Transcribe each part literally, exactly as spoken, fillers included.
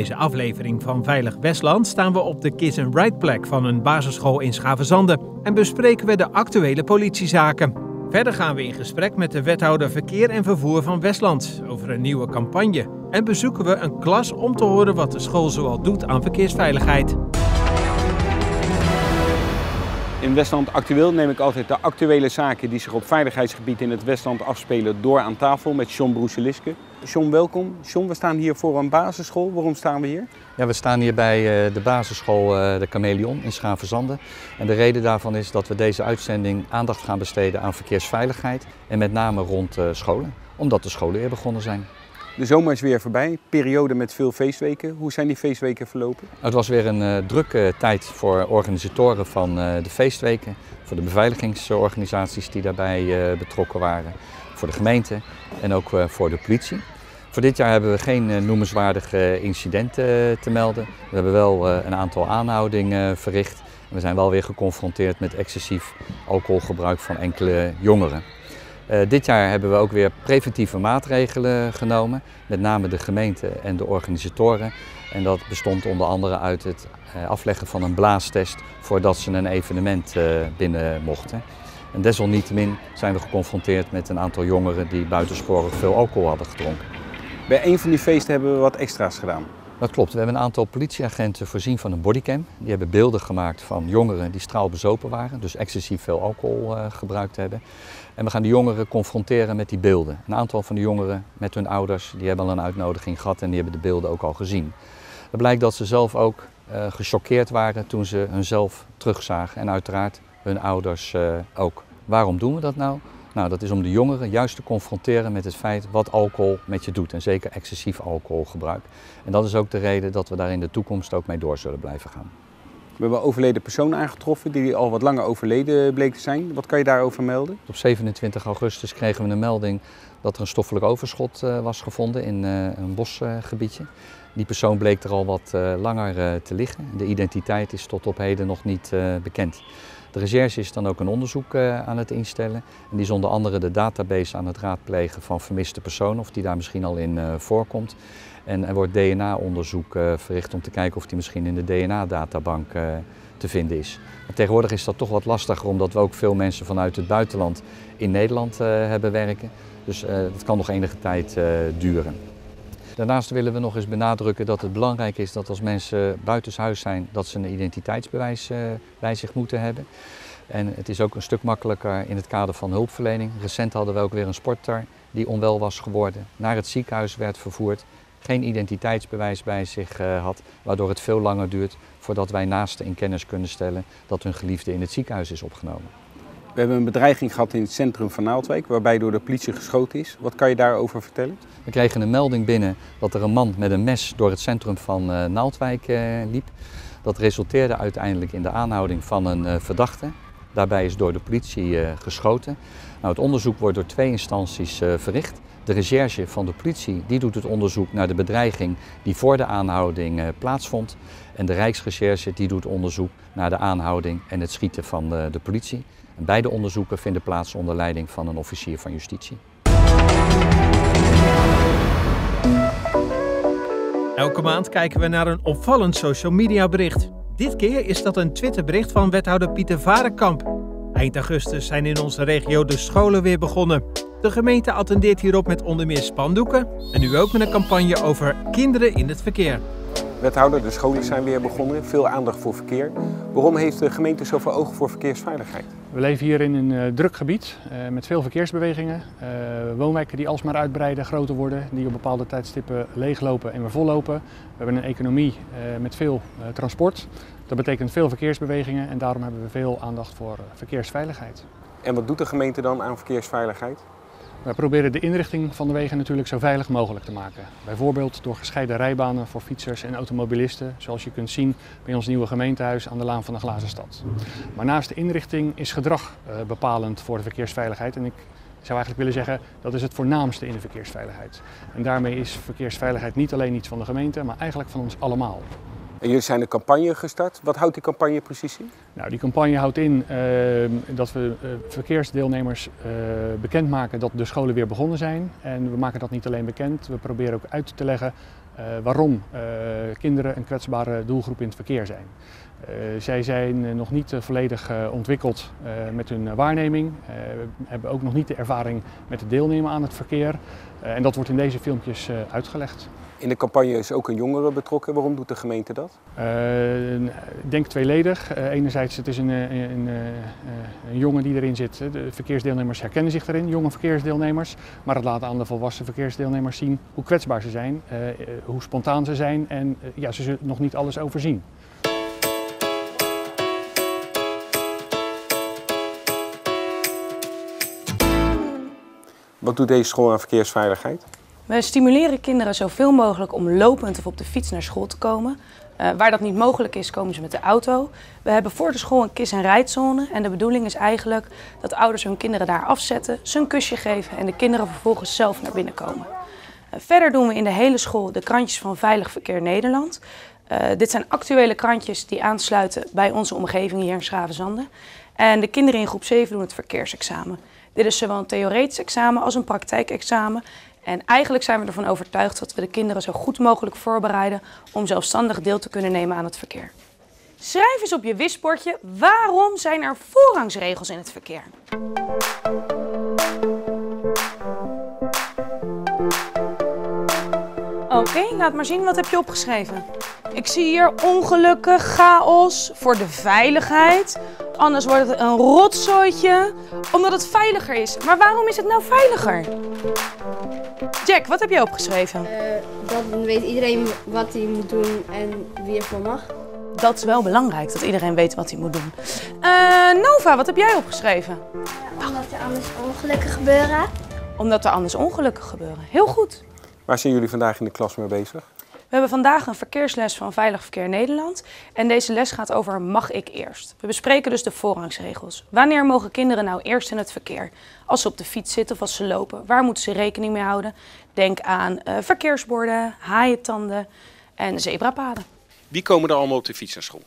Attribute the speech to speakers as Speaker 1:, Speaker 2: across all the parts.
Speaker 1: deze aflevering van Veilig Westland staan we op de Kiss and Ride plek van een basisschool in Schavenzande en bespreken we de actuele politiezaken. Verder gaan we in gesprek met de wethouder Verkeer en Vervoer van Westland over een nieuwe campagne en bezoeken we een klas om te horen wat de school zoal doet aan verkeersveiligheid.
Speaker 2: In Westland Actueel neem ik altijd de actuele zaken die zich op veiligheidsgebied in het Westland afspelen door aan tafel met John Broeseliske. John, welkom. John, we staan hier voor een basisschool. Waarom staan we hier?
Speaker 3: Ja, we staan hier bij de basisschool De Chameleon in Schavenzande. En de reden daarvan is dat we deze uitzending aandacht gaan besteden aan verkeersveiligheid en met name rond scholen, omdat de scholen weer begonnen zijn.
Speaker 2: De zomer is weer voorbij, periode met veel feestweken. Hoe zijn die feestweken verlopen?
Speaker 3: Het was weer een uh, drukke tijd voor organisatoren van uh, de feestweken, voor de beveiligingsorganisaties die daarbij uh, betrokken waren, voor de gemeente en ook uh, voor de politie. Voor dit jaar hebben we geen uh, noemenswaardige incidenten uh, te melden. We hebben wel uh, een aantal aanhoudingen uh, verricht. En we zijn wel weer geconfronteerd met excessief alcoholgebruik van enkele jongeren. Uh, dit jaar hebben we ook weer preventieve maatregelen genomen, met name de gemeente en de organisatoren. En dat bestond onder andere uit het uh, afleggen van een blaastest voordat ze een evenement uh, binnen mochten. En desalniettemin zijn we geconfronteerd met een aantal jongeren die buitensporig veel alcohol hadden gedronken.
Speaker 2: Bij een van die feesten hebben we wat extra's gedaan.
Speaker 3: Dat klopt. We hebben een aantal politieagenten voorzien van een bodycam. Die hebben beelden gemaakt van jongeren die straalbezopen waren, dus excessief veel alcohol uh, gebruikt hebben. En we gaan de jongeren confronteren met die beelden. Een aantal van de jongeren met hun ouders die hebben al een uitnodiging gehad en die hebben de beelden ook al gezien. Het blijkt dat ze zelf ook uh, gechoqueerd waren toen ze hunzelf terugzagen en uiteraard hun ouders uh, ook. Waarom doen we dat nou? Nou, dat is om de jongeren juist te confronteren met het feit wat alcohol met je doet en zeker excessief alcoholgebruik. En dat is ook de reden dat we daar in de toekomst ook mee door zullen blijven gaan.
Speaker 2: We hebben overleden personen aangetroffen die al wat langer overleden bleken te zijn. Wat kan je daarover melden?
Speaker 3: Op zevenentwintig augustus kregen we een melding dat er een stoffelijk overschot uh, was gevonden in uh, een bosgebiedje. Uh, Die persoon bleek er al wat uh, langer uh, te liggen. De identiteit is tot op heden nog niet uh, bekend. De recherche is dan ook een onderzoek uh, aan het instellen. En die is onder andere de database aan het raadplegen van vermiste personen, of die daar misschien al in uh, voorkomt. En er wordt D N A-onderzoek uh, verricht om te kijken of die misschien in de D N A-databank uh, te vinden is. Maar tegenwoordig is dat toch wat lastiger, omdat we ook veel mensen vanuit het buitenland in Nederland uh, hebben werken. Dus uh, dat kan nog enige tijd uh, duren. Daarnaast willen we nog eens benadrukken dat het belangrijk is dat als mensen buitenshuis zijn, dat ze een identiteitsbewijs uh, bij zich moeten hebben. En het is ook een stuk makkelijker in het kader van hulpverlening. Recent hadden we ook weer een sporter die onwel was geworden, naar het ziekenhuis werd vervoerd, geen identiteitsbewijs bij zich uh, had, waardoor het veel langer duurt voordat wij naasten in kennis kunnen stellen dat hun geliefde in het ziekenhuis is opgenomen.
Speaker 2: We hebben een bedreiging gehad in het centrum van Naaldwijk, waarbij door de politie geschoten is. Wat kan je daarover vertellen?
Speaker 3: We kregen een melding binnen dat er een man met een mes door het centrum van uh, Naaldwijk uh, liep. Dat resulteerde uiteindelijk in de aanhouding van een uh, verdachte. Daarbij is door de politie uh, geschoten. Nou, het onderzoek wordt door twee instanties uh, verricht. De recherche van de politie die doet het onderzoek naar de bedreiging die voor de aanhouding uh, plaatsvond. En de Rijksrecherche die doet onderzoek naar de aanhouding en het schieten van de, de politie. En beide onderzoeken vinden plaats onder leiding van een officier van justitie.
Speaker 1: Elke maand kijken we naar een opvallend social media bericht. Dit keer is dat een Twitterbericht van wethouder Pieter Varenkamp. Eind augustus zijn in onze regio de scholen weer begonnen. De gemeente attendeert hierop met onder meer spandoeken en nu ook met een campagne over kinderen in het verkeer.
Speaker 2: Wethouder, de scholen zijn weer begonnen, veel aandacht voor verkeer. Waarom heeft de gemeente zoveel oog voor verkeersveiligheid?
Speaker 4: We leven hier in een uh, druk gebied uh, met veel verkeersbewegingen. Uh, woonwijken die alsmaar uitbreiden, groter worden, die op bepaalde tijdstippen leeglopen en weer vollopen. We hebben een economie uh, met veel uh, transport. Dat betekent veel verkeersbewegingen en daarom hebben we veel aandacht voor uh, verkeersveiligheid.
Speaker 2: En wat doet de gemeente dan aan verkeersveiligheid?
Speaker 4: Wij proberen de inrichting van de wegen natuurlijk zo veilig mogelijk te maken. Bijvoorbeeld door gescheiden rijbanen voor fietsers en automobilisten, zoals je kunt zien bij ons nieuwe gemeentehuis aan de Laan van de Glazen Stad. Maar naast de inrichting is gedrag uh, bepalend voor de verkeersveiligheid. En ik zou eigenlijk willen zeggen, dat is het voornaamste in de verkeersveiligheid. En daarmee is verkeersveiligheid niet alleen iets van de gemeente, maar eigenlijk van ons allemaal.
Speaker 2: En jullie zijn een campagne gestart. Wat houdt die campagne precies in?
Speaker 4: Nou, die campagne houdt in uh, dat we uh, verkeersdeelnemers uh, bekendmaken dat de scholen weer begonnen zijn. En we maken dat niet alleen bekend, we proberen ook uit te leggen uh, waarom uh, kinderen een kwetsbare doelgroep in het verkeer zijn. Uh, zij zijn uh, nog niet uh, volledig uh, ontwikkeld uh, met hun uh, waarneming, uh, hebben ook nog niet de ervaring met het deelnemen aan het verkeer. Uh, en dat wordt in deze filmpjes uh, uitgelegd.
Speaker 2: In de campagne is ook een jongere betrokken. Waarom doet de gemeente dat?
Speaker 4: Uh, ik denk tweeledig. Uh, enerzijds het is een, een, een, een jongen die erin zit. De verkeersdeelnemers herkennen zich erin, jonge verkeersdeelnemers. Maar het laat aan de volwassen verkeersdeelnemers zien hoe kwetsbaar ze zijn, uh, hoe spontaan ze zijn en uh, ja, ze zullen nog niet alles overzien.
Speaker 2: Wat doet deze school aan verkeersveiligheid?
Speaker 5: We stimuleren kinderen zoveel mogelijk om lopend of op de fiets naar school te komen. Uh, waar dat niet mogelijk is, komen ze met de auto. We hebben voor de school een kiss- en rijdzone. En de bedoeling is eigenlijk dat ouders hun kinderen daar afzetten, ze een kusje geven en de kinderen vervolgens zelf naar binnen komen. Uh, verder doen we in de hele school de krantjes van Veilig Verkeer Nederland. Uh, dit zijn actuele krantjes die aansluiten bij onze omgeving hier in Schavenzande. En de kinderen in groep zeven doen het verkeersexamen. Dit is zowel een theoretisch examen als een praktijkexamen. En eigenlijk zijn we ervan overtuigd dat we de kinderen zo goed mogelijk voorbereiden om zelfstandig deel te kunnen nemen aan het verkeer. Schrijf eens op je wisbordje, waarom zijn er voorrangsregels in het verkeer? Oké, okay, laat maar zien, wat heb je opgeschreven? Ik zie hier ongelukken, chaos, voor de veiligheid. Anders wordt het een rotzooitje, omdat het veiliger is. Maar waarom is het nou veiliger? Jack, wat heb je opgeschreven?
Speaker 6: Uh, dan weet iedereen wat hij moet doen en wie ervoor mag.
Speaker 5: Dat is wel belangrijk, dat iedereen weet wat hij moet doen. Uh, Nova, wat heb jij opgeschreven?
Speaker 6: Uh, omdat er anders ongelukken gebeuren.
Speaker 5: Omdat er anders ongelukken gebeuren. Heel goed.
Speaker 2: Waar zijn jullie vandaag in de klas mee bezig?
Speaker 5: We hebben vandaag een verkeersles van Veilig Verkeer Nederland. En deze les gaat over mag ik eerst. We bespreken dus de voorrangsregels. Wanneer mogen kinderen nou eerst in het verkeer? Als ze op de fiets zitten of als ze lopen, waar moeten ze rekening mee houden? Denk aan uh, verkeersborden, haaientanden en zebrapaden.
Speaker 2: Wie komen er allemaal op de fiets naar school?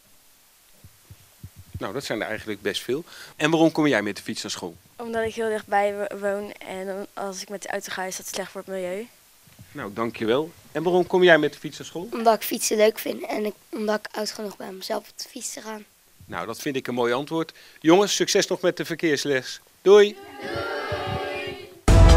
Speaker 2: Nou, dat zijn er eigenlijk best veel. En waarom kom jij met de fiets naar school?
Speaker 7: Omdat ik heel dichtbij woon en als ik met de auto ga is dat slecht voor het milieu.
Speaker 2: Nou, dankjewel. En waarom kom jij met de fiets naar school?
Speaker 6: Omdat ik fietsen leuk vind en ik, omdat ik oud genoeg ben om zelf op de fiets te gaan.
Speaker 2: Nou, dat vind ik een mooi antwoord. Jongens, succes nog met de verkeersles. Doei! Doei!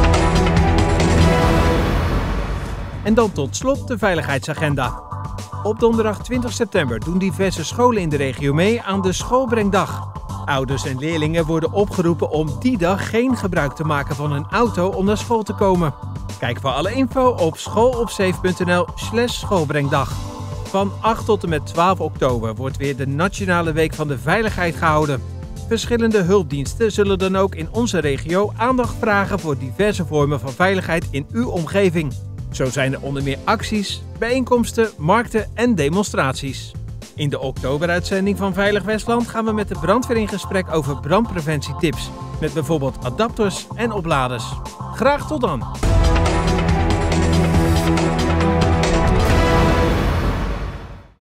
Speaker 1: En dan tot slot de veiligheidsagenda. Op donderdag twintig september doen diverse scholen in de regio mee aan de Schoolbrengdag. Ouders en leerlingen worden opgeroepen om die dag geen gebruik te maken van hun auto om naar school te komen. Kijk voor alle info op schoolopsafe punt n l slash schoolbrengdag. Van acht tot en met twaalf oktober wordt weer de Nationale Week van de Veiligheid gehouden. Verschillende hulpdiensten zullen dan ook in onze regio aandacht vragen voor diverse vormen van veiligheid in uw omgeving. Zo zijn er onder meer acties, bijeenkomsten, markten en demonstraties. In de oktoberuitzending van Veilig Westland gaan we met de brandweer in gesprek over brandpreventietips. Met bijvoorbeeld adapters en opladers. Graag tot dan!